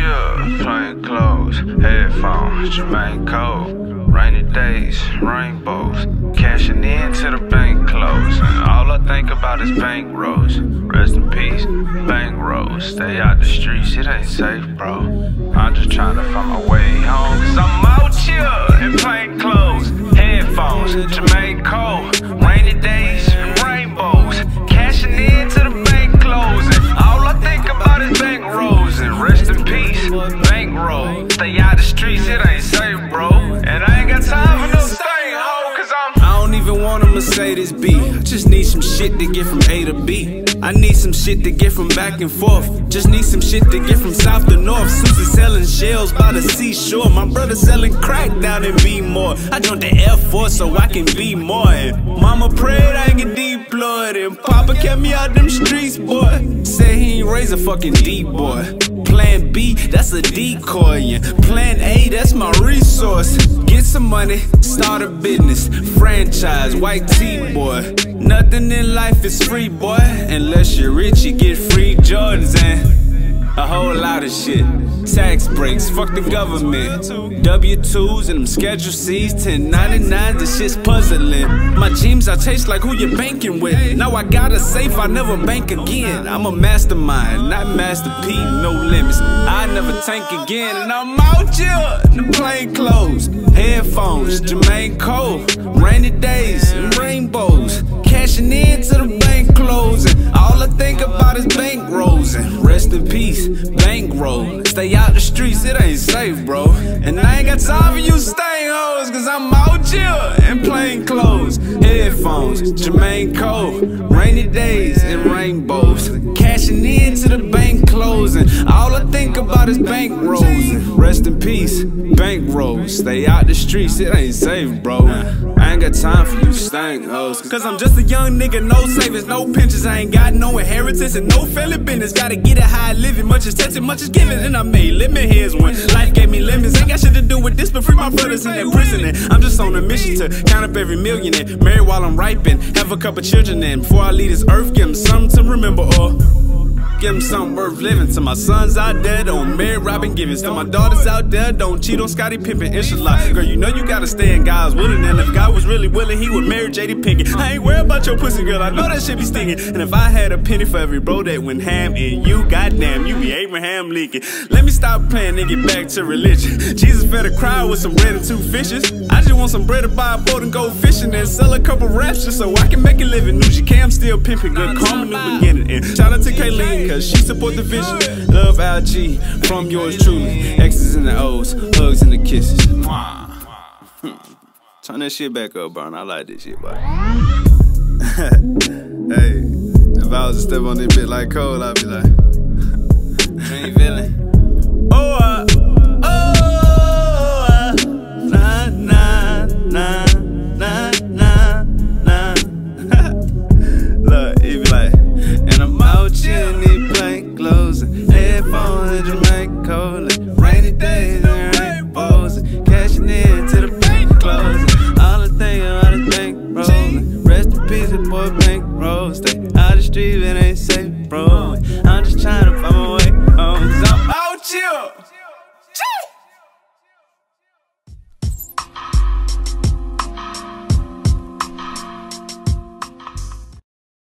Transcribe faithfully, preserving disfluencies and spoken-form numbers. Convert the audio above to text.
chill, plain clothes, headphones, Jermaine Cole. Rainy days, rainbows, cashing in till the bank close. And all I think about is bank rolls. Rest in peace, bank rolls. Stay out the streets, it ain't safe, bro. I'm just trying to find my way home, cause I'm out here in plain clothes, headphones, Jermaine Cole. Rainy days, rainbows, cashing in till the bank close. And all I think about is bank rolls. And rest in peace, bank roll. Stay out the streets, it ain't safe, bro. And I ain't got time for no staying home, cause I'm I don't even want a Mercedes B. I just need some shit to get from A to B. I need some shit to get from back and forth. Just need some shit to get from south to north. Susie selling shells by the seashore. My brother selling crack down in B-More. I joined the Air Force so I can be more. And mama prayed I get deployed. And Papa kept me out them streets, boy. Said he ain't raise a fucking D-boy. Plan B, that's a decoy. And plan A, that's my resource. Get some money, start a business. Franchise, white tee, boy. Nothing in life is free, boy. Unless you're rich, you get free Jordans and a whole lot of shit. Tax breaks, fuck the government. W twos and them Schedule C's, ten ninety-nines, this shit's puzzling. My dreams I chase like who you banking with. Now I got a safe, I never bank again. I'm a mastermind, not Master P, no limits. I never tank again. And I'm out here in the plain clothes, headphones, Jermaine Cole. Rainy days and rainbows, cashing in to the bank closing. All I think about is bank rolls. And rest in peace, bank roll. Stay out the streets, it ain't safe, bro. And I ain't got time for you staying hoes, cause I'm out here in plain clothes, headphones, Jermaine Cole. Rainy days and rainbows, cashing in to the bank closing. All I think about is bank rolls. And rest in peace, bank rolls. Stay out the streets, it ain't safe, bro. I ain't got time for you staying hoes, cause I'm just a young nigga, no savings, no pensions. I ain't got no inheritance and no family business. Gotta get it high living, much is tested, much is given. And I made lemon heads when life gave me lemons. Ain't got shit to do with this, but free my brothers in that prison. And I'm just on a mission to count up every million and marry while I'm ripen. Have a couple children and before I leave this earth, give them something to remember or give them something worth living. To my sons out there, don't marry Robin Givens. To my daughters out there, don't cheat on Scottie Pippen. Inshallah, girl, you know you gotta stay in God's willing. And if God was really willing, he would marry J D Pinkett. I ain't worried about your pussy, girl, I know that shit be stinging. And if I had a penny for every bro that went ham and you, goddamn, you be Abraham Lincoln. Let me stop playing and get back to religion. Jesus fed a crowd with some bread and two fishes. I just want some bread to buy a boat and go fishing and sell a couple raps just so I can make a living. New G K, I'm still pimping, good karma, new beginning. And shout out to Kayleen, cause she support the vision. Love L G from yours truly. X's and the O's, hugs and the kisses. Turn that shit back up, bro. I like this shit, boy. Hey, if I was to step on this bit like Cole, I'd be like, Dream villain. Oh, uh, oh, uh, nah, nah, nah, nah, nah, nah. Look, he be like, and I'm out here in these plain clothes and headphones and Jermaine Cole. Rainy days and rainbows, cashing in to the bank closing. All I think about is bank rolling. Rest in peace, boy, bank rolls. Stay out the street, it ain't safe, bro. I'm just trying to find